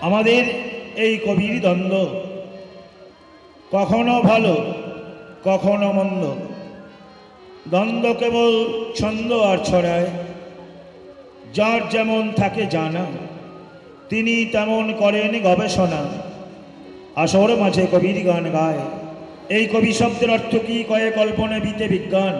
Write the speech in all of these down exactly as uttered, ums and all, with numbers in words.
আমাদের এই কবির দ্বন্দ্ব, কখনো ভালো কখনো মন্দ। দ্বন্দ্ব কেবল ছন্দ আর ছড়ায়, যার যেমন থাকে জানা তিনি তেমন করেন গবেষণা। আসর মাঝে কবির গান গায়, এই কবি শব্দের অর্থ কি কয়ে কল্পনা বিতে বিজ্ঞান।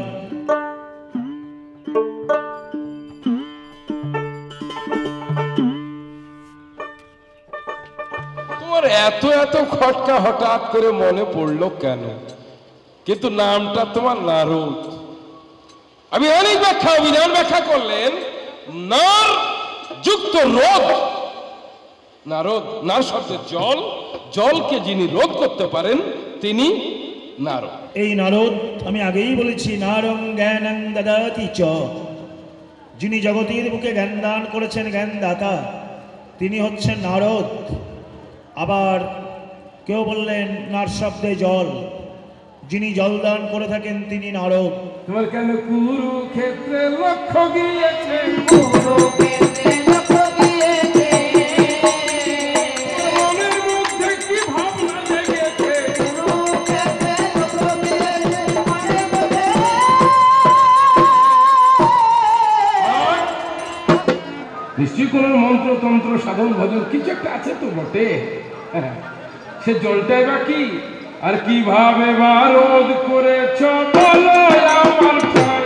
তোমার এত এত খটকা হঠাৎ করে মনে পড়লো কেন? কিন্তু নামটা তোমার নারদ। আমি অনেক ব্যাখ্যা অভিধান ব্যাখ্যা করলেন, নার যুক্ত রোধ। নারদ, নার শব্দের জল, জলকে যিনি রোধ করতে পারেন তিনি নারদ। এই নারদ আমি আগেই বলেছি, নারং জ্ঞানং দদাতি চ, যিনি জগতের বুকে জ্ঞান দান করেছেন, জ্ঞানদাতা, তিনি হচ্ছেন নারদ। আবার কেউ বললেন নার শব্দে জল, যিনি জল দান করে থাকেন তিনি নারদ। তোমার কেন কুরুক্ষেত্রে লক্ষ্য গিয়েছে, কুরুক্ষেত্রে লক্ষ্য গিয়েছে, মনের মধ্যে কি ভাবনা জেগেছে, কুরুক্ষেত্রে লক্ষ্য গিয়েছে মনের মধ্যে। নিশ্চয়ই কোন মন্ত্রতন্ত্র সাধন ভজন কিছু একটা আছে তো বটে। সে জলটাই বা কি, আর কিভাবে বা রোধ করেছ বলো আমার প্রাণ।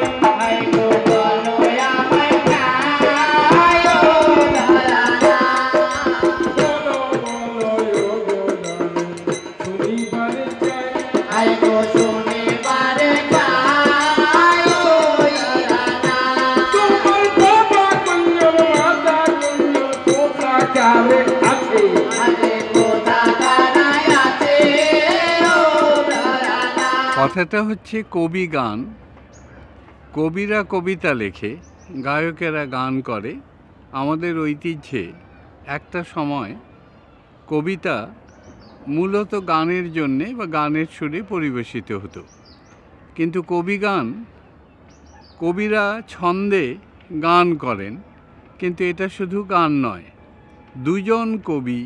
কথাটা হচ্ছে কবি গান। কবিরা কবিতা লেখে, গায়কেরা গান করে। আমাদের ঐতিহ্যে একটা সময় কবিতা মূলত গানের জন্যে বা গানের সুরে পরিবেশিত হতো। কিন্তু কবি গান, কবিরা ছন্দে গান করেন, কিন্তু এটা শুধু গান নয়। দুজন কবি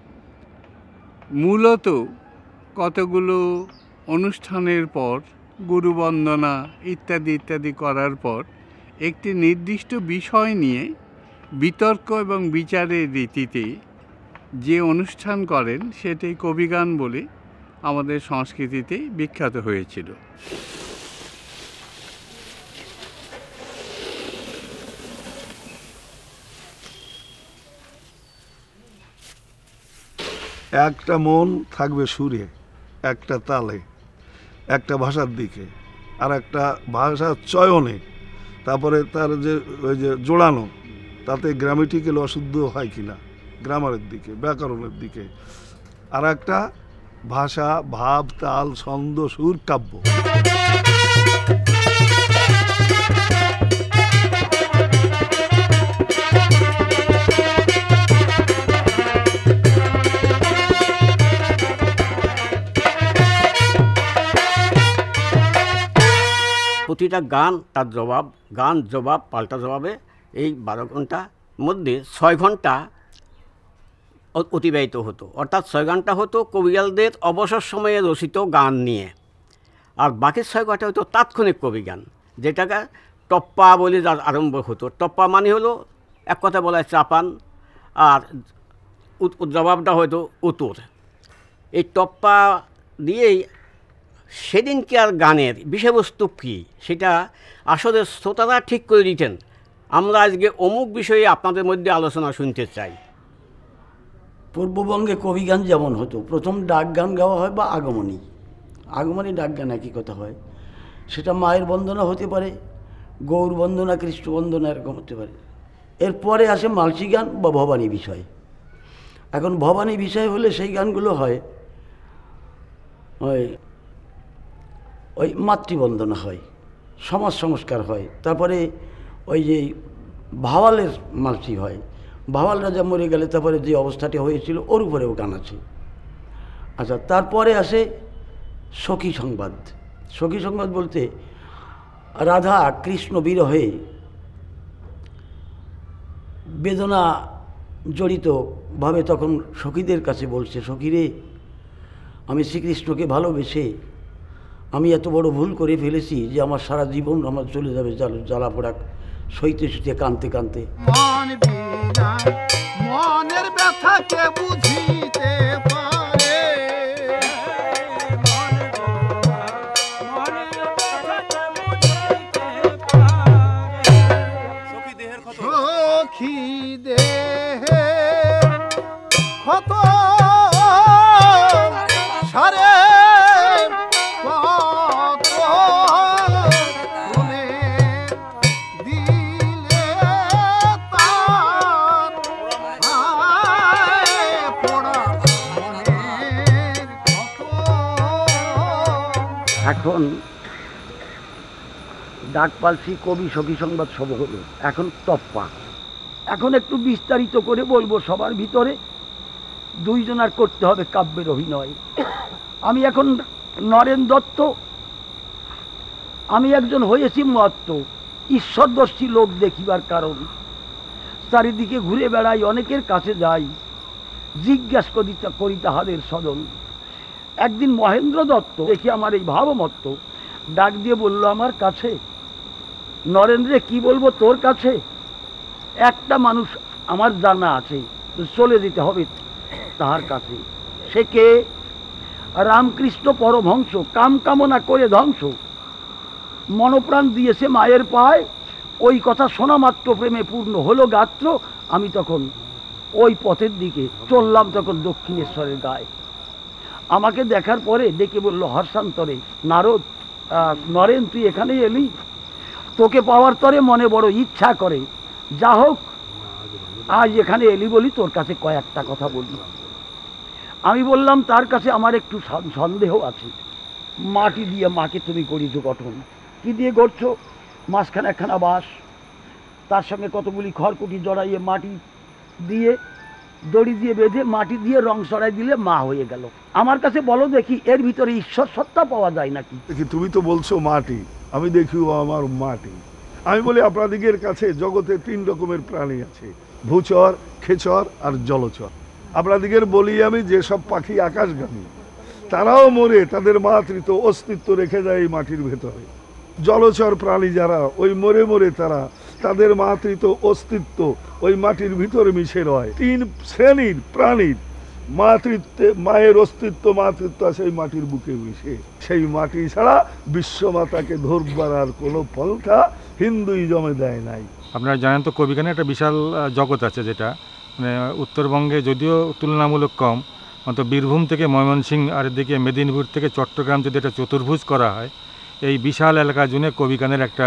মূলত কতগুলো অনুষ্ঠানের পর, গুরুবন্দনা ইত্যাদি ইত্যাদি করার পর একটি নির্দিষ্ট বিষয় নিয়ে বিতর্ক এবং বিচারের রীতিতে যে অনুষ্ঠান করেন সেটাই কবিগান বলে আমাদের সংস্কৃতিতে বিখ্যাত হয়েছিল। একটা মন থাকবে সুরে, একটা তালে, একটা ভাষার দিকে, আর একটা ভাষার চয়নে, তারপরে তার যে ওই যে জোড়ানো, তাতে গ্রামেটিক্যাল অশুদ্ধ হয় কিনা, গ্রামারের দিকে, ব্যাকরণের দিকে, আর একটা ভাষা, ভাব, তাল, ছন্দ, সুর, কাব্য। প্রতিটা গান তার জবাব, গান জবাব পাল্টা জবাবে এই বারো ঘন্টার মধ্যে ছয় ঘন্টা অতিবাহিত হতো। অর্থাৎ ছয় ঘন্টা হতো কবিয়ালদের অবসর সময়ে রচিত গান নিয়ে, আর বাকি ছয় ঘন্টা হতো তাৎক্ষণিক কবি গান, যেটাকে টপ্পা বলে যার আরম্ভ হতো। টপ্পা মানে হলো এক কথা বলা হয় চাপান, আর জবাবটা হয়তো উত্তর। এই টপ্পা দিয়েই সেদিনকার গানের বিষয়বস্তু কী সেটা আসলে শ্রোতারা ঠিক করে দিতেন। আমরা আজকে অমুক বিষয়ে আপনাদের মধ্যে আলোচনা শুনতে চাই। পূর্ববঙ্গে কবি গান যেমন হতো, প্রথম ডাক গান গাওয়া হয় বা আগমনী, আগমনী ডাক গান একই কথা হয়। সেটা মায়ের বন্দনা হতে পারে, গৌর বন্দনা, কৃষ্ণ বন্দনা, এরকম হতে পারে। এরপরে আসে মালসী গান বা ভবানী বিষয়। এখন ভবানী বিষয় হলে সেই গানগুলো হয় ওই ওই মাতৃবন্দনা হয়, সমাজ সংস্কার হয়, তারপরে ওই যে ভাওয়ালের মালসী হয়, ভাওয়াল রাজা মরে গেলে তারপরে যে অবস্থাটি হয়েছিল ওর উপরেও গান আছে। আচ্ছা, তারপরে আসে সখী সংবাদ। সখী সংবাদ বলতে রাধা কৃষ্ণ বিরহে বেদনা জড়িতভাবে তখন সখীদের কাছে বলছে, সখীরে, আমি শ্রীকৃষ্ণকে ভালোবেসে আমি এত বড় ভুল করে ফেলেছি যে আমার সারা জীবন আমার চলে যাবে জ্বালা পোড়া সইতে সইতে কানতে কানতে। মনের ব্যথাকে বুঝিতে পারে, সখী দেহে ক্ষত সারে এখন ডাক পালছি কবি সখী সংবাদ সব হলো, এখন তপ্পা। এখন একটু বিস্তারিত করে বলবো সবার ভিতরে, দুইজনার করতে হবে কাব্যের অভিনয়। আমি এখন নরেন দত্ত, আমি একজন হয়েছি মত্ত, ঈশ্বরদর্শী লোক দেখিবার কারণ। চারিদিকে ঘুরে বেড়াই, অনেকের কাছে যাই, জিজ্ঞাসা করিতা করি তাহাদের সদন। একদিন মহেন্দ্র দত্ত দেখি আমার এই ভাবমত্ত, ডাক দিয়ে বলল আমার কাছে, নরেন্দ্রে কি বলবো তোর কাছে, একটা মানুষ আমার জানা আছে, চলে যেতে হবে তাহার কাছে। সে কে? রামকৃষ্ণ পরমহংস, কাম কামনা করে ধ্বংস, মনপ্রাণ দিয়েছে মায়ের পায়, ওই কথা শোনা মাত্র প্রেমে পূর্ণ হলো গাত্র। আমি তখন ওই পথের দিকে চললাম, তখন দক্ষিণেশ্বরের গায়ে। আমাকে দেখার পরে ডেকে বলল হর্ষান্তরে, নারদ, নরেন তুই এখানে এলি, তোকে পাওয়ার তরে মনে বড় ইচ্ছা করে, যা হোক আজ এখানে এলি বলি তোর কাছে কয়েকটা কথা বলি। আমি বললাম তার কাছে আমার একটু সন্দেহ আছে, মাটি দিয়ে মাকে তুমি করিছো গঠন, কি দিয়ে গড়ছো? মাঝখানে একখানা বাঁশ, তার সঙ্গে কতগুলি খড়কুটি জড়াইয়ে মাটি দিয়ে দড়ি দিয়ে বেঁধে মাটি দিয়ে রং সরাই দিলে মা হয়ে গেল। আমার কাছে বলো দেখি এর ভিতরে ঈশ্বর সত্তা পাওয়া যায় নাকি? দেখি তুমি তো বলছো মাটি, আমি দেখি ও আমার মাটি। আমি বলি আপনাদিগের কাছে জগতে তিন রকমের প্রাণী আছে, ভূচর, খেচর আর জলচর। আপনাদিগের বলি আমি, যেসব পাখি আকাশগামী তারাও মরে তাদের মাতৃত্ব অস্তিত্ব রেখে যায় এই মাটির ভেতরে। জলচর প্রাণী যারা, ওই মরে মরে তারা তাদের মাতৃত্ব অস্তিত্ব ওই মাটির ভিতরে মিশে রয়। তিন শ্রেণীর প্রাণীর মাতৃত্বে মায়ের অস্তিত্ব মাতৃত্ব আছে এই মাটির বুকে মিশে। সেই মাটি ছাড়া বিশ্বমাতাকে ধরবার আর কোনো পন্থা হিন্দুইজমে দেয় নাই। আপনারা জানেন তো কবিগানে একটা বিশাল জগৎ আছে, যেটা মানে উত্তরবঙ্গে যদিও তুলনামূলক কম, অন্তত বীরভূম থেকে ময়মনসিংহ আর এদিকে মেদিনীপুর থেকে চট্টগ্রাম যদি এটা চতুর্ভুজ করা হয়, এই বিশাল এলাকা জুড়ে কবিগানের একটা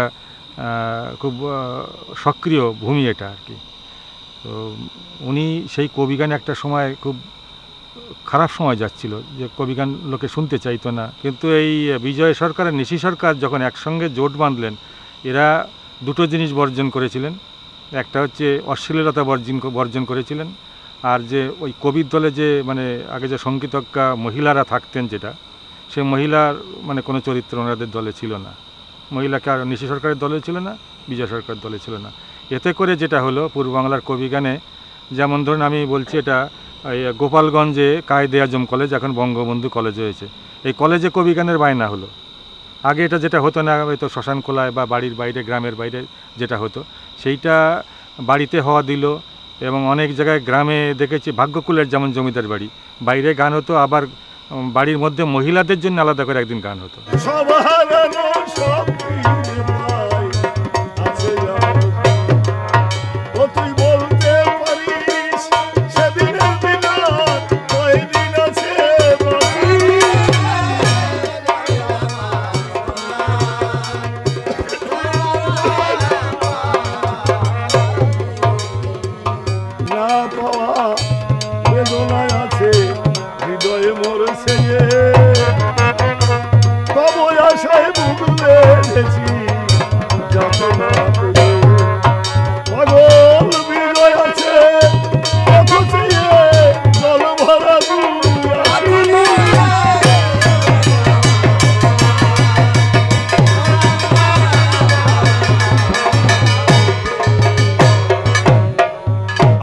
খুব সক্রিয় ভূমি এটা আর কি। তো উনি সেই কবিগান একটা সময় খুব খারাপ সময় যাচ্ছিল, যে কবিগান লোকে শুনতে চাইতো না, কিন্তু এই বিজয় সরকার আর নিশি সরকার যখন একসঙ্গে জোট বাঁধলেন, এরা দুটো জিনিস বর্জন করেছিলেন। একটা হচ্ছে অশ্লীলতা বর্জন বর্জন করেছিলেন, আর যে ওই কবির দলে যে মানে আগে যে সঙ্গীতজ্ঞা মহিলারা থাকতেন, যেটা সে মহিলার মানে কোনো চরিত্র ওনাদের দলে ছিল না। মহিলাকে আর নিশি সরকারের দলে ছিল না, বিজয় সরকারের দলে ছিল না। এতে করে যেটা হলো, পূর্ব বাংলার কবিগানে যেমন ধরুন আমি বলছি, এটা এই গোপালগঞ্জে কায়েদে আজম কলেজ, এখন বঙ্গবন্ধু কলেজ হয়েছে, এই কলেজে কবিগানের বায়না হলো। আগে এটা যেটা হতো না, হয়তো শ্মশানকোলায় বা বাড়ির বাইরে, গ্রামের বাইরে যেটা হতো, সেইটা বাড়িতে হওয়া দিল। এবং অনেক জায়গায় গ্রামে দেখেছি, ভাগ্যকুলের যেমন জমিদার বাড়ি, বাইরে গান হতো, আবার বাড়ির মধ্যে মহিলাদের জন্য আলাদা করে একদিন গান হতো।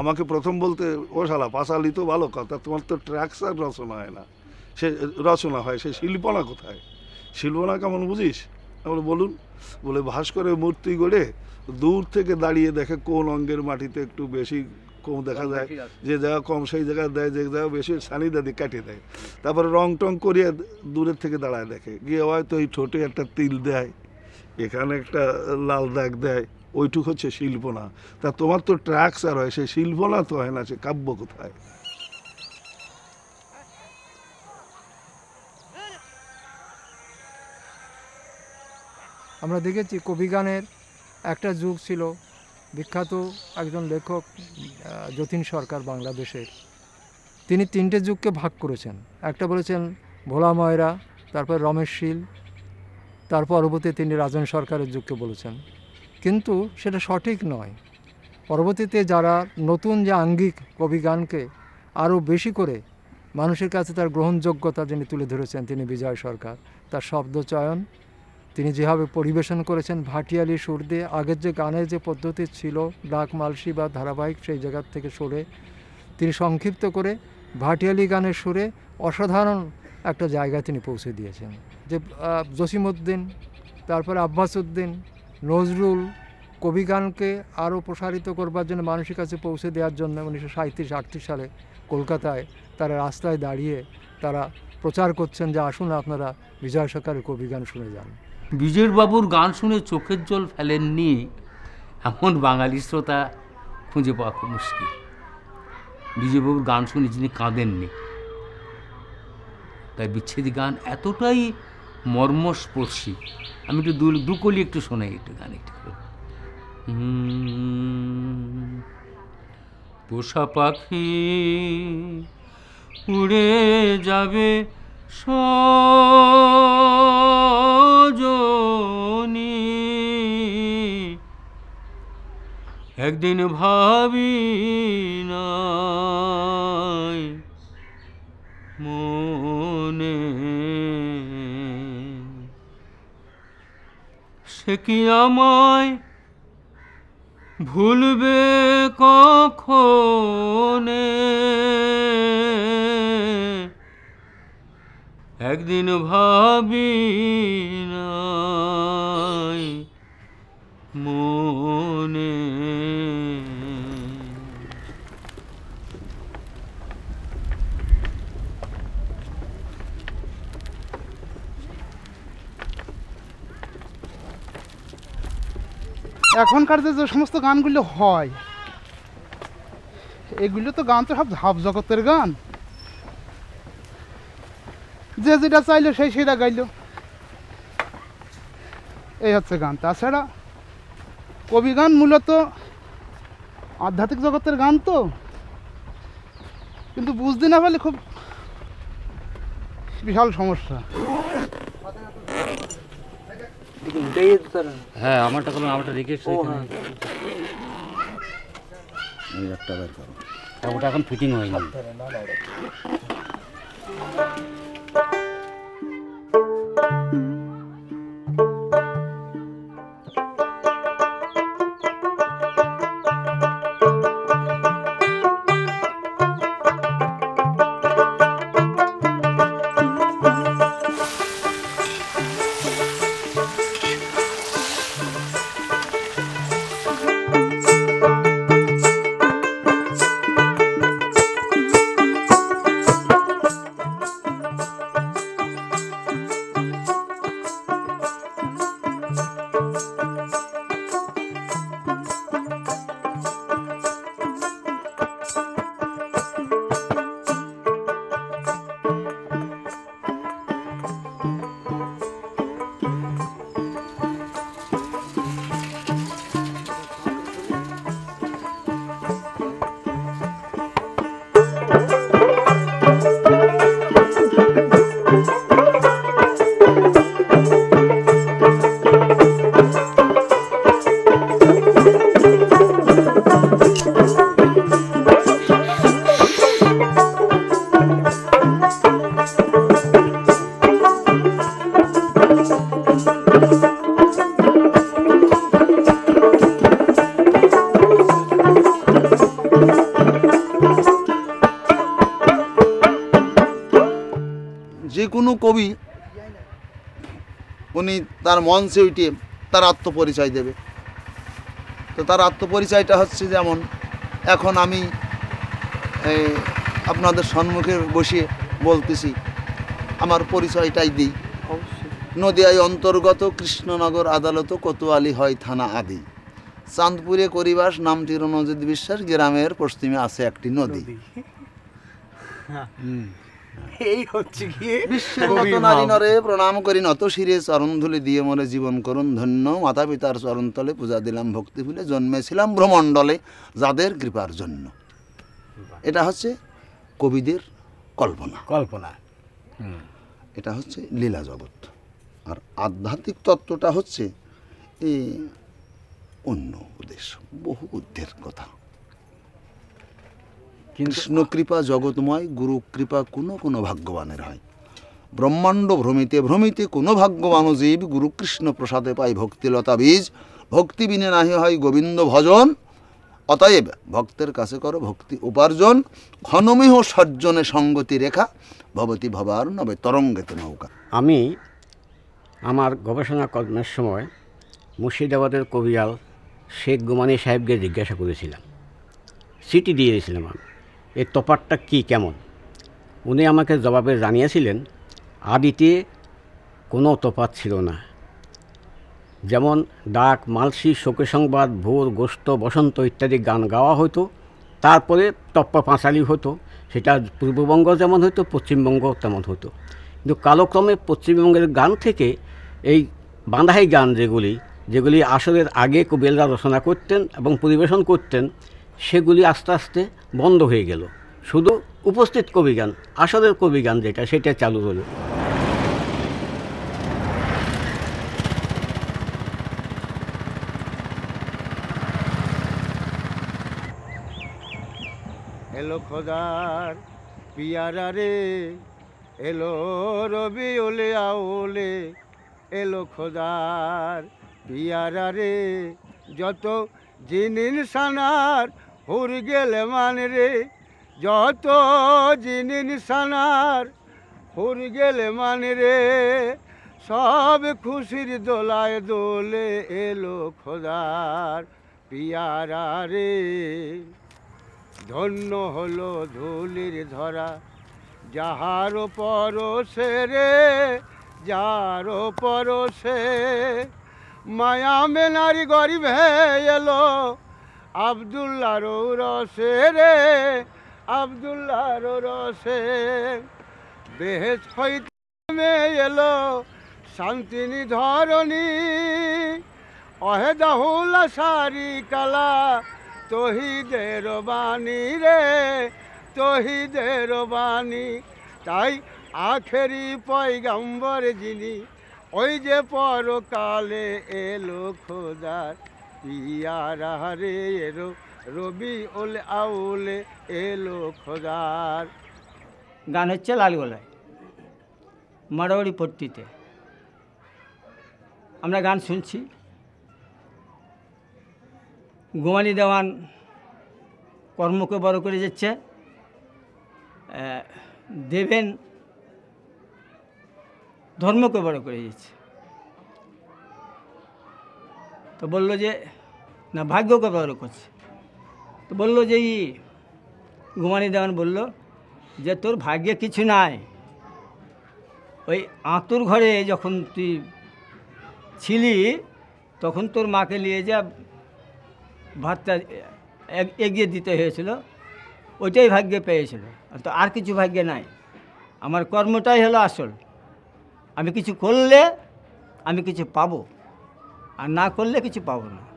আমাকে প্রথম বলতে, ও শালা পাঁচালি তো ভালো কথা, তোমার তো ট্র্যাক্স আর রচনা হয় না, সে রচনা হয়, সে শিল্পনা কোথায়? শিল্পনা কেমন বুঝিস? আমরা বলুন, বলে ভাস্করের মূর্তি গড়ে দূর থেকে দাঁড়িয়ে দেখে কোন অঙ্গের মাটিতে একটু বেশি কম দেখা যায়, যে জায়গা কম সেই জায়গায় দেয়, যে জায়গা বেশি সানি দাদি কাটিয়ে দেয়, তারপরে রং টং করিয়ে দূরের থেকে দাঁড়ায় দেখে, গিয়ে হয়তো এই ঠোঁটে একটা তিল দেয়, এখানে একটা লাল দাগ দেয়, ওইটুক হচ্ছে শিল্পনা। তা তোমার তো ট্র্যাক্স আর হয়, সে শিল্পনা তো হয় না, সে কাব্য কোথায়? আমরা দেখেছি কবি গানের একটা যুগ ছিল, বিখ্যাত একজন লেখক যতীন সরকার বাংলাদেশের, তিনি তিনটে যুগকে ভাগ করেছেন। একটা বলেছেন ভোলা ময়রা, তারপর রমেশ শীল, তার পরবর্তী তিনি রাজন সরকারের যুগকে বলেছেন, কিন্তু সেটা সঠিক নয়। পরবর্তীতে যারা নতুন যে আঙ্গিক কবি গানকে আরও বেশি করে মানুষের কাছে তার গ্রহণযোগ্যতা যিনি তুলে ধরেছেন, তিনি বিজয় সরকার। তার শব্দ চয়ন, তিনি যেভাবে পরিবেশন করেছেন ভাটিয়ালি সুর দিয়ে, আগের যে গানের যে পদ্ধতি ছিল ডাক মালসি বা ধারাবাহিক, সেই জায়গার থেকে সরে তিনি সংক্ষিপ্ত করে ভাটিয়ালি গানের সুরে অসাধারণ একটা জায়গায় তিনি পৌঁছে দিয়েছেন। যে জসিমউদ্দিন, তারপরে আব্বাস উদ্দিন, নজরুল কবি গানকে আরও প্রসারিত করবার জন্য, মানুষের কাছে পৌঁছে দেওয়ার জন্য উনিশশো সাঁত্রিশ আটত্রিশ সালে কলকাতায় তারা রাস্তায় দাঁড়িয়ে তারা প্রচার করছেন যে আসুন আপনারা বিজয় সরকারের কবি গান শুনে যান। বিজয়বাবুর গান শুনে চোখের জল ফেলেননি এমন বাঙালি শ্রোতা খুঁজে পাওয়া খুব মুশকিল। বিজয়বাবুর গান শুনে যিনি কাঁদেননি, তাই বিচ্ছেদী গান এতটাই মর্মস্পর্শী। আমি একটু দু দুকলি একটু শোনাই একটু গান একটু। পোষা পাখি উড়ে যাবে সজনী, একদিন ভাবি নাই মনে, সে কি আমায় ভুলবে কখনে, একদিন ভাবি নাই মনে। এখনকার যে সমস্ত গানগুলো হয়, এগুলো তো গান তো সব ঝাপ জগতের গান, যে যেটা চাইলো সেই সেটা গাইল, এই হচ্ছে গান। তাছাড়া কবি গান মূলত আধ্যাত্মিক জগতের গান, তো কিন্তু বুঝতে না পারলে খুব বিশাল সমস্যা। হ্যাঁ, আমারটা করলাম, আমারটা রেখে ওটা এখন ফিটিং হয়নি। কোনো কবি উনি তার মঞ্চে উঠে তার আত্মপরিচয় দেবে। তো তার আত্মপরিচয়টা হচ্ছে যেমন এখন আমি আপনাদের সম্মুখে বসিয়ে বলতেছি, আমার পরিচয়টাই দিই। নদিয়ায় অন্তর্গত কৃষ্ণনগর আদালত কোতোয়ালি হয় থানা আদি, চাঁদপুরে করিবাস, নামটি রণজিৎ বিশ্বাস, গ্রামের পশ্চিমে আছে একটি নদী। এই হচ্ছে কি বিশ্বের মত নারী নরে প্রণাম করি নত শিরে, চরণধুলি দিয়ে মরে জীবন করুন ধন্য, মাতা পিতার চরণতলে পূজা দিলাম ভক্তি ফুলে, জন্মেছিলাম ভ্রমণ্ডলে যাদের কৃপার জন্য। এটা হচ্ছে কবিদের কল্পনা কল্পনা এটা হচ্ছে লীলা জগৎ। আর আধ্যাত্মিক তত্ত্বটা হচ্ছে এই অন্য উদ্দেশ্য, বহু ঊর্ধ্বের কথা। কৃষ্ণ কৃপা জগৎময়, গুরু কৃপা কোনো কোনো ভাগ্যবানের হয়। ব্রহ্মাণ্ড ভ্রমিতে ভ্রমিতে কোনো ভাগ্যবান জীব, গুরু কৃষ্ণ প্রসাদে পাই ভক্তিলতা বীজ, ভক্তি বিনে নাহি হয় গোবিন্দ ভজন, অতএব ভক্তের কাছে করো ভক্তি উপার্জন, ক্ষণমিহ সজ্জনে সঙ্গতি রেখা, ভবতী ভবার নবে তরঙ্গেতে নৌকা। আমি আমার গবেষণা কর্মের সময় মুর্শিদাবাদের কবিয়াল শেখ গুমানি সাহেবকে জিজ্ঞাসা করেছিলাম, চিঠি দিয়েছিলাম আমি, এই তফাৎটা কী কেমন। উনি আমাকে জবাবে জানিয়েছিলেন আদিতে কোনো তফাৎ ছিল না। যেমন ডাক, মালসি, শোকে সংবাদ, ভোর, গোস্ত, বসন্ত ইত্যাদি গান গাওয়া হতো, তারপরে টপ্পা পাঁচালি হতো। সেটা পূর্ববঙ্গ যেমন হতো, পশ্চিমবঙ্গ তেমন হতো। কিন্তু কালক্রমে পশ্চিমবঙ্গের গান থেকে এই বাঁধাই গান যেগুলি যেগুলি আসরের আগে কবিরা রচনা করতেন এবং পরিবেশন করতেন, সেগুলি আস্তে আস্তে বন্ধ হয়ে গেল। শুধু উপস্থিত কবিগান, আসরের কবিগান যেটা, সেটা চালু হলো। এলো খোদার পিয়ারা রে, এলো রবি ওলে আওলে, এলো খোদার পিয়ারা রে, যত জিনিন সানার হুর গেলে মান রে, যত জিনিন সানার হুর গেলে মান রে, সব খুশির দোলায় দোলে, এলো খোদার পিয়ারা রে। ধন্য হলো ধুলির ধরা যাহার পরশে রে, যার পরশে মায়া মেনারি গরিবে এলো, আব্দুল্লাহর রসে রে, আব্দুল্লাহর রসে বেহেশ হইতে এলো শান্তিনি ধরণী, অহেদাহুলা সারি কালা, তহিদের বাণী রে, তহিদের বাণী। তাই আখেরি পয়গম্বর যিনি, ওই যে পরকালে এলো খোদার পিয়ারা রে, এলো রবি ওলে আউলে, এলো খোদার। গান হচ্ছে লালগোলায়, মারোয়ারি পট্টিতে আমরা গান শুনছি। গুমানি দেওয়ান কর্মকে বড় করে যাচ্ছে, দেবেন ধর্মকে বড় করে যাচ্ছে। তো বলল যে না, ভাগ্যকে বড় করছে। তো বলল যে ই গুমানি দেওয়ান বলল যে তোর ভাগ্যে কিছু নাই, ওই আঁতুর ঘরে যখন তুই ছিলি তখন তোর মাকে নিয়ে যা ভাতটা এগিয়ে দিতে হয়েছিল, ওইটাই ভাগ্যে পেয়েছিল। তো আর কিছু ভাগ্যে নাই, আমার কর্মটাই হলো আসল। আমি কিছু করলে আমি কিছু পাবো, আর না করলে কিছু পাবো না।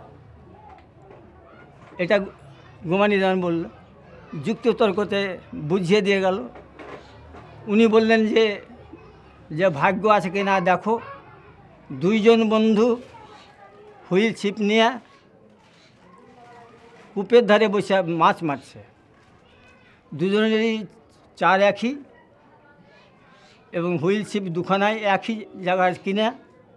এটা গুমানি দেওয়ান বলল, যুক্তি তর্কতে বুঝিয়ে দিয়ে গেল। উনি বললেন যে যে ভাগ্য আছে কি না দেখো। দুইজন বন্ধু হুইল ছিপ নিয়ে কূপের ধারে বসে মাছ মারছে। দুজনেরই চার একই এবং হুইল ছিপ দুখানায় একই জায়গায় কিনে।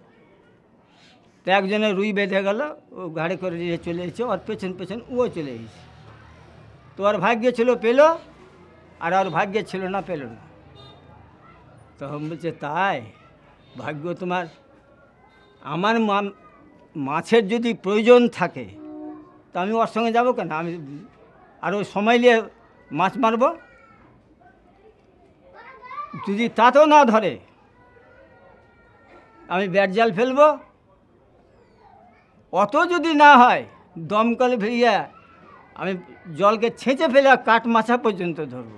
তো একজনের রুই বেঁধে গেল, ও গাড়ি করে নিয়ে চলে এসেছে, ওর পেছন পেছন ও চলে এসেছে। তো ওর ভাগ্যে ছিল পেল, আর ওর ভাগ্যে ছিল না পেল না। তখন বলছে তাই, ভাগ্য তোমার। আমার মাছের যদি প্রয়োজন থাকে তা আমি ওর সঙ্গে যাবো কেন, আমি আরও সময় নিয়ে মাছ মারব। যদি তাতেও না ধরে আমি ব্যাট জাল ফেলবো, অত যদি না হয় দমকল ভেরিয়া আমি জলকে ছেঁচে ফেলে কাঠ মাছা পর্যন্ত ধরব।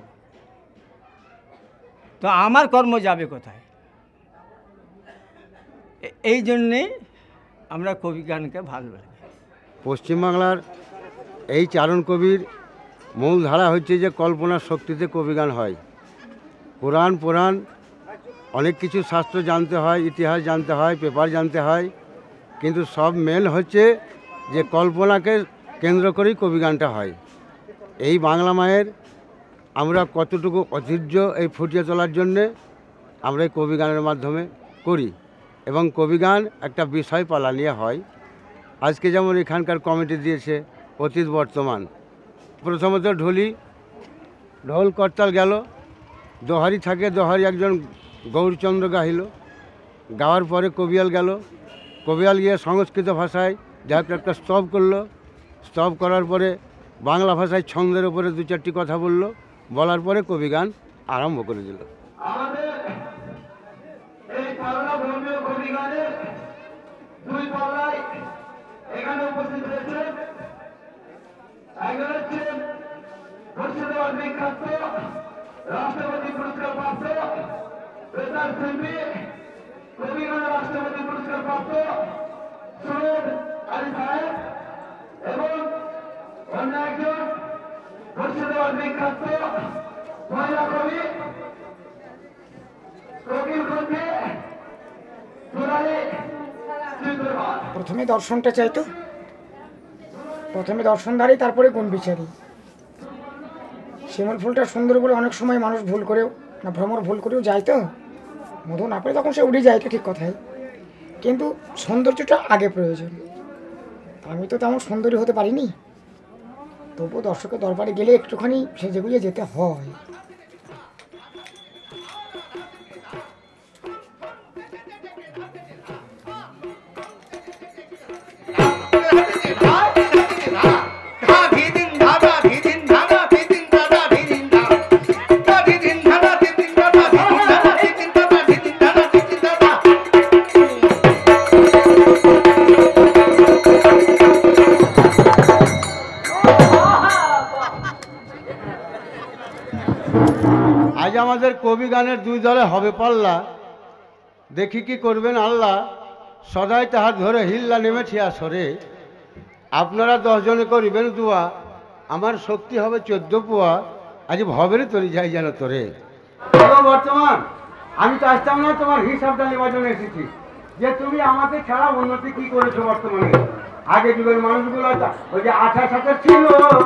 তো আমার কর্ম যাবে কোথায়? এই জন্যে আমরা কবি গানকে ভালো লাগে। পশ্চিমবাংলার এই চারণ কবির মূল ধারা হচ্ছে যে কল্পনার শক্তিতে কবিগান হয়। পুরাণ পুরাণ অনেক কিছু শাস্ত্র জানতে হয়, ইতিহাস জানতে হয়, পেপার জানতে হয়, কিন্তু সব মেন হচ্ছে যে কল্পনাকে কেন্দ্র করেই কবিগানটা হয়। এই বাংলা মায়ের আমরা কতটুকু ঐতিহ্য এই ফুটিয়ে তোলার জন্যে আমরা এই কবিগানের মাধ্যমে করি, এবং কবিগান একটা বিষয়পালা নিয়ে হয়। আজকে যেমন এখানকার কমিটি দিয়েছে অতীত বর্তমান। প্রথমত ঢোলি ঢোল করতাল গেল, দোহারি থাকে, দোহারি একজন গৌরচন্দ্র গাহিল, গাওয়ার পরে কবিয়াল গেল, কবিয়াল গিয়ে সংস্কৃত ভাষায় যা একটা স্তব করলো, স্তব করার পরে বাংলা ভাষায় ছন্দের উপরে দু চারটি কথা বলল, বলার পরে কবিগান আরম্ভ করে দিল। দুই পাল্লায় এখানে উপস্থিত হয়েছে একজন হচ্ছেন মুর্শিদাবাদ বিখ্যাত রাষ্ট্রপতি পুরস্কার প্রাপ্ত বেতার শিল্পী, কবি গান রাষ্ট্রপতি পুরস্কার প্রাপ্ত সৈয়দ আলী সাহেব, এবং অন্য একজন মুর্শিদাবাদ বিখ্যাত মহিলা কবি কবির গ্রন্থে প্রথমে দর্শনটা চাইতো, প্রথমে দর্শনধারী তারপরে গুণ বিচারী। শিমুল ফুলটা সুন্দর বলে অনেক সময় মানুষ ভুল করেও না ভ্রমর ভুল করেও যায়, তো মধু না পেলে তখন সে উড়ে যায়, তো ঠিক কথাই, কিন্তু সৌন্দর্যটা আগে প্রয়োজন। আমি তো তেমন সুন্দরী হতে পারিনি, তবুও দর্শকের দরবারে গেলে একটুখানি সেজে গুঁজে যেতে হয়। আজ আমাদের কবি গানের দুই দলে হবে পাল্লা, দেখি কি করবেন আল্লাহ, সদাই তাহার ধরে হিল্লা নেমেছে আসরে। আপনারা দশজনে করিবেন দুয়া, আমার শক্তি হবে চোদ্দ পুয়া, আজ ভবের তরি যাই যেন তোরে। বর্তমান আমি তো আসতাম না, তোমার হিসাবটা নেওয়ার জন্য এসেছি যে তুমি আমাকে ছাড়া উন্নতি কি করেছো বর্তমানে। আগে যুগের মানুষগুলো ওই যে আঠাশ হাজার ছিল,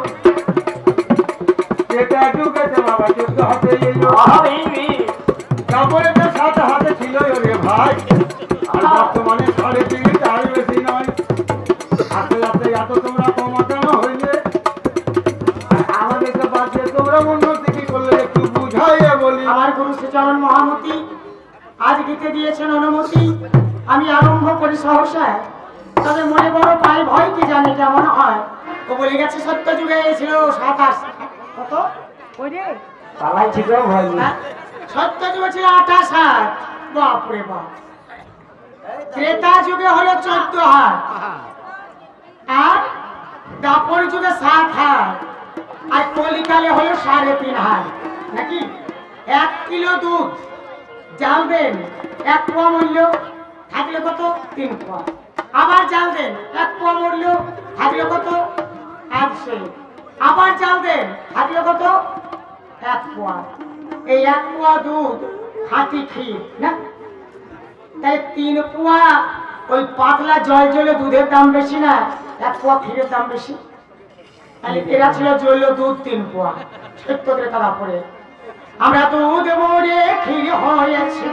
এটা যুগেতে বাবা চোদ্দ হাতে এলো, তারপরে তো সাত হাতে ছিল রে ভাই, আর বর্তমানে সাড়ে তিন চার বেশি নয়। হাতে হাতে এত তোমরা কমাতানো হইলে আমাদেরকে বাদ দিয়ে তোমরা উন্নতি কি করলে একটু বুঝাইয়া বলি। আমার গুরু শ্রীচরণ মহামতি আজ গীতে দিয়েছেন অনুমতি, আমি আরম্ভ করি সহসা, তবে মনে বড় পাই ভয় কি জানি কেমন হয়। ও বলে গেছে সত্য যুগে ছিল সাতাশ, কত ওই রে পালাই ছিল ভয়, সত্য যুগে ছিল আঠাশ হাত, বাপরে বাপ। ত্রেতা যুগে হলো চোদ্দ হাত, আর দাপর যুগে সাত হাত, আর কলিকালে হলো সাড়ে তিন হাত নাকি। এক কিলো দুধ জাল দেন, এক পোয়া মূল্য থাকলে কত তিন পোয়া, আবার জাল দেন এক পোয়া মূল্য থাকলে কত একশো, আবার জাল দেন থাকলে কত এক পোয়া। এই এক পোয়া দুধ হাতি ক্ষীর না, তাই তিন পোয়া ওই পাতলা জল জলে দুধের দাম বেশি না, এক পোয়া ক্ষীরের দাম বেশি। তাহলে এরা ছিল জল দুধ তিন পোয়া, সত্য তারা পরে আমরা দুধ মরে ক্ষীর হয়েছে।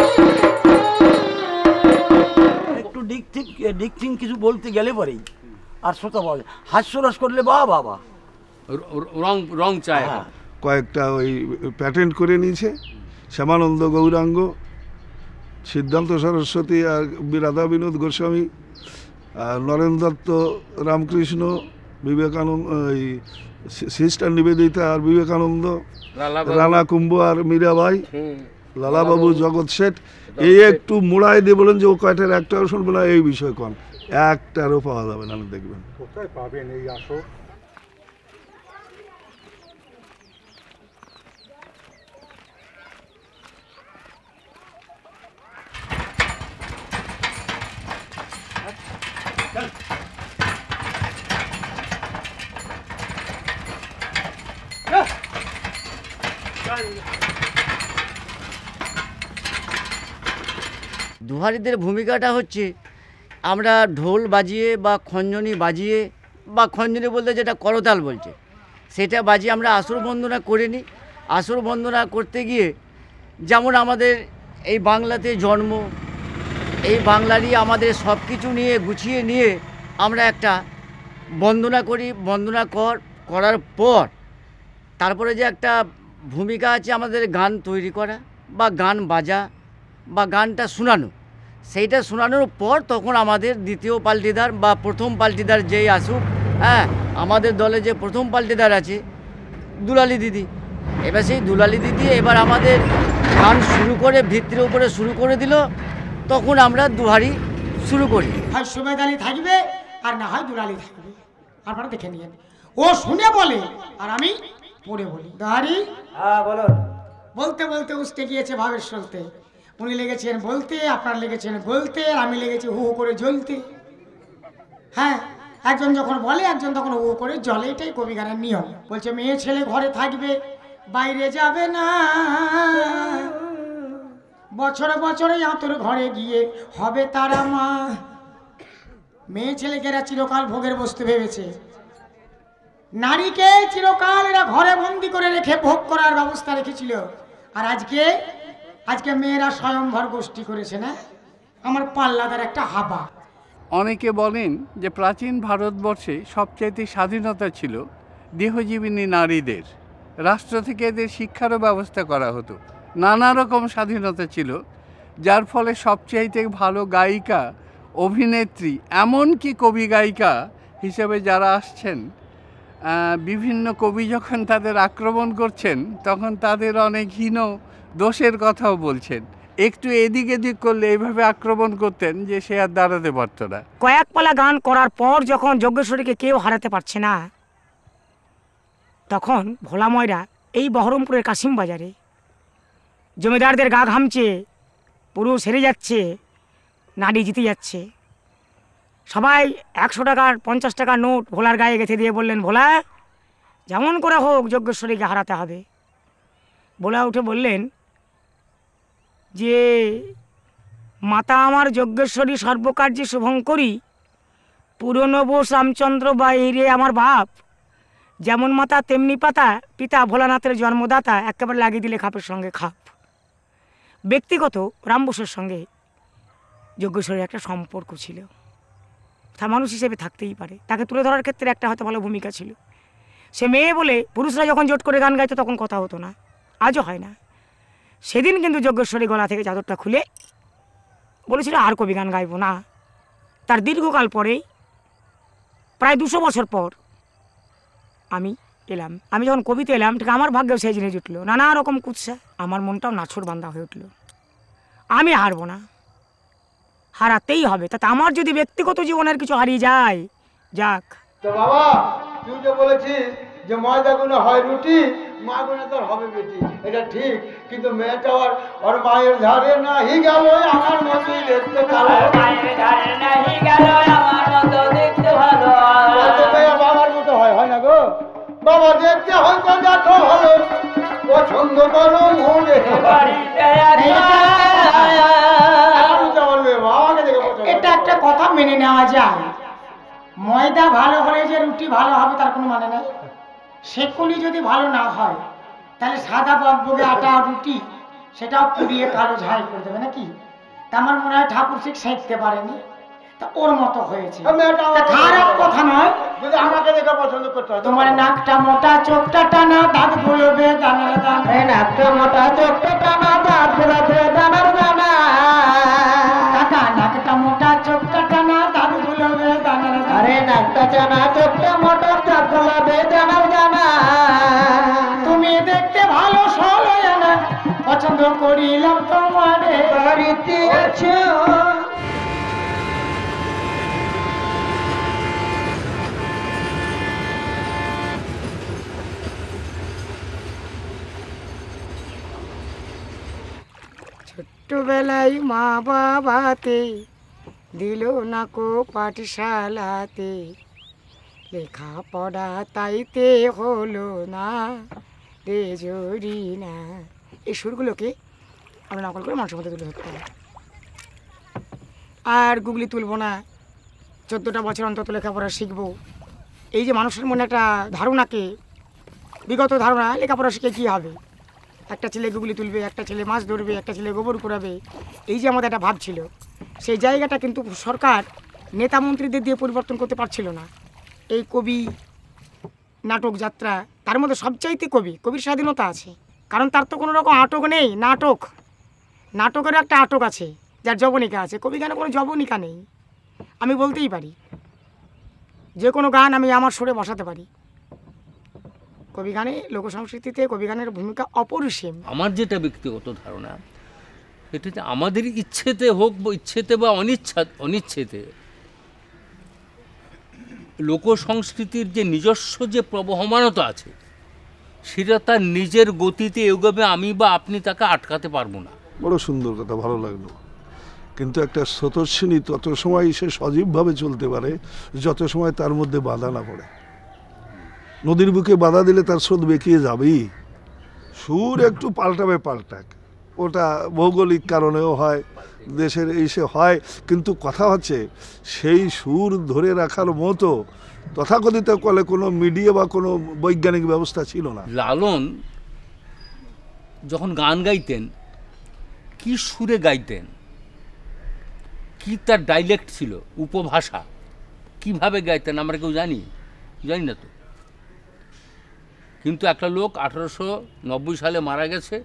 একটু ডিক ঠিক ডিক থিং কিছু বলতে গেলে পরেই আর শ্রোতা পাওয়া যায়। হাস্যরস করলে বা বাবা রং রং চায়। কয়েকটা ওই প্যাটেন্ট করে নিয়েছে, শ্যামানন্দ গৌরাঙ্গ, সিদ্ধান্ত সরস্বতী আর বিরাধা বিনোদ গোস্বামী, আর নরেন দত্ত, রামকৃষ্ণ, বিবেকানন্দ, এই সিস্টার নিবেদিতা আর বিবেকানন্দ, রানা কুম্ভ আর মীরাবাই, লালাবাবু, জগৎ শেঠ। এই একটু মোড়াই দিয়ে বলেন যে ও কয়টার একটাও শুনবে না এই বিষয় কন, একটারও পাওয়া যাবে না, দেখবেন। কোথায় পাবেন এই আসর? দুহারিদের ভূমিকাটা হচ্ছে আমরা ঢোল বাজিয়ে বা খঞ্জনি বাজিয়ে, বা খঞ্জনি বলতে যেটা করতাল বলছে সেটা বাজিয়ে আমরা আসর বন্দনা করে নিই। আসর বন্দনা করতে গিয়ে যেমন আমাদের এই বাংলাতে জন্ম, এই বাংলারই আমাদের সব কিছু নিয়ে গুছিয়ে নিয়ে আমরা একটা বন্দনা করি। বন্দনা কর করার পর তারপরে যে একটা ভূমিকা আছে আমাদের গান তৈরি করা বা গান বাজা বা গানটা শোনানো, সেইটা শোনানোর পর তখন আমাদের দ্বিতীয় পাল্টিদার বা প্রথম পাল্টিদার যেই আসুক, হ্যাঁ আমাদের দলে যে প্রথম পাল্টিদার আছে দুলালি দিদি, এবার সেই দুলালি দিদি এবার আমাদের গান শুরু করে ভিত্তির উপরে শুরু করে দিল, তখন আমরা দুহারি শুরু করি। হয় সুবেদ আলী থাকবে আর না হয় দুলালি থাকবে, আপনারা দেখে নিন। ও শুনে বলে আর আমি পড়ে বলি। দুহারি হ্যাঁ বলো। বলতে বলতে উঠতে গিয়েছে ভাবের সলতে, উনি লেগেছেন বলতে, আপনার লেগেছেন বলতে, আর আমি লেগেছি হু হু করে জ্বলতে। হ্যাঁ, একজন যখন বলে একজন তখন হু হু করে জ্বলে, এটাই কবি গানের নিয়ম। বলছে মেয়ে ছেলে ঘরে থাকবে বাইরে যাবে না, বছরে বছরে আতর ঘরে গিয়ে হবে তারা মা। মেয়ে ছেলেকে এরা চিরকাল ভোগের বস্তু ভেবেছে, নারীকে চিরকাল এরা ঘরে বন্দি করে রেখে ভোগ করার ব্যবস্থা রেখেছিল। আর আজকে আজকে মেয়েরা স্বয়ংভর গোষ্ঠী করেছে না, আমার পাল্লাদার একটা হাবা। অনেকে বলেন যে প্রাচীন ভারতবর্ষে সবচাইতে স্বাধীনতা ছিল দেহজীবিনী নারীদের, রাষ্ট্র থেকে এদের শিক্ষারও ব্যবস্থা করা হতো, নানা রকম স্বাধীনতা ছিল, যার ফলে সবচাইতে ভালো গায়িকা, অভিনেত্রী, এমনকি কবি গায়িকা হিসেবে যারা আসছেন, বিভিন্ন কবি যখন তাদের আক্রমণ করছেন তখন তাদের অনেক হীন দোষের কথাও বলছেন। একটু এদিক এদিক করলে এইভাবে আক্রমণ করতেন যে সে আর দাঁড়াতে পারত না। কয়েক পালা গান করার পর যখন যজ্ঞেশ্বরীকে কেউ হারাতে পারছে না, তখন ভোলাময়রা এই বহরমপুরের কাশিম বাজারে জমিদারদের গা ঘামছে, পুরুষ হেরে যাচ্ছে, নারী জিতে যাচ্ছে, সবাই একশো টাকার পঞ্চাশ টাকার নোট ভোলার গায়ে গেঁথে দিয়ে বললেন, ভোলা যেমন করে হোক যজ্ঞেশ্বরীকে হারাতে হবে। ভোলা উঠে বললেন যে মাতা আমার যজ্ঞেশ্বরী সর্বকার্যে শুভঙ্করী, পুরনো বোস রামচন্দ্র বা এই রে আমার বাপ, যেমন মাতা তেমনি পাতা, পিতা ভোলানাথের জন্মদাতা, একেবারে লাগিয়ে দিলে খাপের সঙ্গে খাপ। ব্যক্তিগত রামবোসের সঙ্গে যজ্ঞেশ্বরীর একটা সম্পর্ক ছিল, তা মানুষ হিসেবে থাকতেই পারে, তাকে তুলে ধরার ক্ষেত্রে একটা হয়তো ভালো ভূমিকা ছিল। সে মেয়ে বলে পুরুষরা যখন জোট করে গান গাইতো তখন কথা হতো না, আজও হয় না। সেদিন কিন্তু যজ্ঞেশ্বরী গলা থেকে চাদরটা খুলে বলেছিল আর কবি গান গাইব না। তার দীর্ঘকাল পরেই, প্রায় দুশো বছর পর আমি এলাম। আমি যখন কবিতে এলাম ঠিক আমার ভাগ্যেও সেই জিনিস উঠলো, নানা রকম কুৎসা, আমার মনটাও নাছর বান্ধা হয়ে উঠলো। আমি হারবো না, হারাতেই হবে, তাতে আমার যদি ব্যক্তিগত জীবনের কিছু হারিয়ে যায় যাক। তো বাবা তুই যে বলেছিস যে ময়দা গুলো হয় রুটি, মা গুলো তোর হবে বেটি, এটা ঠিক, কিন্তু মেয়েটা আর ওর মায়ের ধারে নাহি গেল আমার মতোই দেখতে ভালো, মায়ের ধারে নাহি গেল আমার মতো দেখতে ভালো, বাবার মতো হয়, হয় না গো বাবা, দেখতে হয়তো দেখো ভালো, পছন্দ করো মনে এটা একটা কথা মেনে নেওয়া যায়। ময়দা ভালো হলে যে রুটি ভালো হবে তার কোনো মানে নাই। সেকুনি যদি ভালো না হয় তাহলে সাদা বকবকে আটা রুটি সেটাও পুড়িয়ে কালো ঝাই করে দেবে নাকি? তা আমার মনে হয় ঠাকুর ঠিক সেঁকতে পারেনি। ওর মতো হয়েছে, মেয়েটা তা খারাপ কথা নয়। যদি আমাকে দেখে পছন্দ করতে হয় তোমার নাকটা মোটা, চোখটা টানা, দাঁতগুলো বেদানার দানা। নাকটা মোটা, চোখটা টানা, দাঁতগুলো বেদানার দানা। কাকা নাকটা মোটা, চোখটা টানা, দাঁতগুলো বেদানার দানা। আরে নাকটা টানা, চোখটা মোটা, দাঁতগুলো বেদানার দানা। তুমি দেখতে ভালো সলয় না, পছন্দ করিলাম তোমারে। বাড়িতে আছো ছোট্টবেলায় মা বাবাতে দিল না কো পাঠশালাতে, লেখাপড়া তাইতে হলো না রে জরি না। এই সুরগুলোকে আমরা নকল করে মানুষের মধ্যে তুলে ধরতে হবে। আর গুগলি তুলবো না, চোদ্দোটা বছর অন্তত লেখাপড়া শিখবো। এই যে মানুষের মনে একটা ধারণাকে, বিগত ধারণা, লেখাপড়া শিখে কী হবে, একটা ছেলে গুগলি তুলবে, একটা ছেলে মাছ ধরবে, একটা ছেলে গোবর কুড়াবে, এই যে আমাদের একটা ভাব ছিল, সেই জায়গাটা কিন্তু সরকার নেতা মন্ত্রীদের দিয়ে পরিবর্তন করতে পারছিল না। এই কবি নাটক যাত্রা, তার মধ্যে সবচাইতে কবি কবির স্বাধীনতা আছে, কারণ তার তো কোনো রকম আটক নেই। নাটক নাটকেরও একটা আটক আছে, যার জবনিকা আছে। কবি গানে কোনো জবনিকা নেই। আমি বলতেই পারি যে কোনো গান আমি আমার সুরে বসাতে পারি। কবি গানে, লোকসংস্কৃতিতে কবি গানের ভূমিকা অপরিসীম। আমার যেটা ব্যক্তিগত ধারণা, সেটা যে আমাদের ইচ্ছেতে হোক বা ইচ্ছেতে বা অনিচ্ছা অনিচ্ছেতে লোকসংস্কৃতির যে নিজস্ব যে প্রবহমানতা আছে, সেটা তার নিজের গতিতে এগোবে, আমি বা আপনি তাকে আটকাতে পারবো না। বড় সুন্দর কথা, ভালো লাগলো। কিন্তু একটা স্রোতস্বিনী তত সময় সে সজীবভাবে চলতে পারে যত সময় তার মধ্যে বাধা না পড়ে। নদীর বুকে বাধা দিলে তার স্রোত বেঁকিয়ে যাবেই। সুর একটু পাল্টাবে, পাল্টাক, ওটা ভৌগোলিক কারণেও হয়, দেশের এসে হয়, কিন্তু কথা হচ্ছে সেই সুর ধরে রাখার মতো তথাকথিত কলে কোনো মিডিয়া বা কোনো বৈজ্ঞানিক ব্যবস্থা ছিল না। লালন যখন গান গাইতেন, কি সুরে গাইতেন, কি তার ডাইলেক্ট ছিল, উপভাষা, কিভাবে গাইতেন আমরা কেউ জানি জানি না তো। কিন্তু একটা লোক আঠারোশো নব্বই সালে মারা গেছে,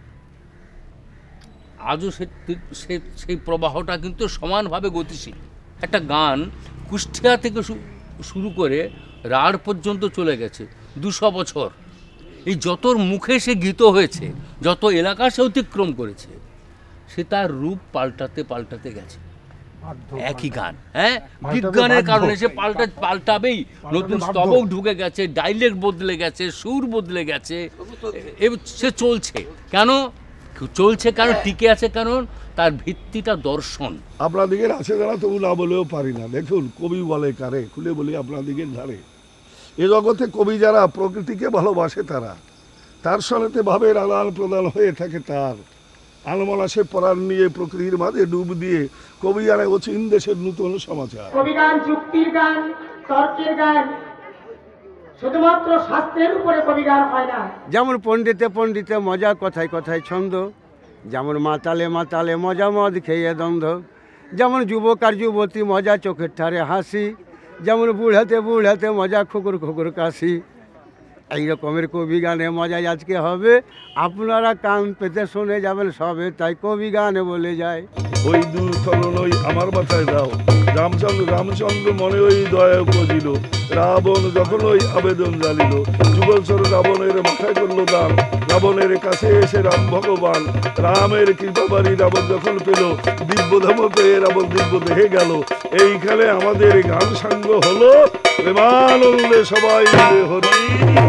আজও সে সেই প্রবাহটা কিন্তু সমানভাবে গতিশীল। একটা গান কুষ্টিয়া থেকে শুরু করে রাঢ় পর্যন্ত চলে গেছে দুশো বছর। এই যত মুখে সে গীত হয়েছে, যত এলাকা সে অতিক্রম করেছে, সে তার রূপ পাল্টাতে পাল্টাতে গেছে। একই গান, হ্যাঁ, বিজ্ঞানের কারণে সে পাল্টা পাল্টাবেই। নতুন স্তবক ঢুকে গেছে, ডাইলেক্ট বদলে গেছে, সুর বদলে গেছে, সে চলছে। কেন চলছে? কারণ টিকে আছে, কারণ তার ভিত্তিটা দর্শন। আপনাদিকের আছে যারা, তবু না বলেও পারি না। দেখুন, কবি বলে কারে, খুলে বলি আপনাদিকের ধারে। এ জগতে কবি যারা প্রকৃতিকে ভালোবাসে, তারা তার সঙ্গে ভাবের আদান প্রদান হয়ে থাকে। তার আলমলা সে পরাণ নিয়ে প্রকৃতির মাঝে ডুব দিয়ে কবি গানে অচিন দেশের নূতন সমাচার। কবি গান যুক্তির গান, তর্কের গান, শুধুমাত্র শাস্ত্রের উপরে কবি গান হয় না। যেমন পণ্ডিতে পণ্ডিতে মজা, কথায় কথায় ছন্দ, যেমন মাতালে মাতালে মজা, মদ খেয়ে দ্বন্দ্ব, যেমন যুবক আর যুবতী মজা, চোখের ঠারে হাসি, যেমন বুড়াতে বুড়াতে মজা, খুকুর খুকুর কাশি। এই রকমের কবি গানে মজাই আজকে হবে, আপনারা কান পেতে শুনে যাবেন সবে, তাই কবি গানে বলে যায়। ওই দূর ফলন ওই আমার মাথায় দাও, রামচন্দ্র রামচন্দ্র মনে ওই দয়া করিল, রাবণ যখন ওই আবেদন জানিল, যুগলচর রাবণের মাথায় করলো দান, রাবণের কাছে এসে রাম ভগবান, রামের কৃপা বাড়ি রাবণ যখন পেল, দিব্যধাম পেয়ে রাবণ দিব্য দেহে গেল। এইখানে আমাদের গান সাঙ্গ হলো, প্রেমানন্দে সবাই হরি।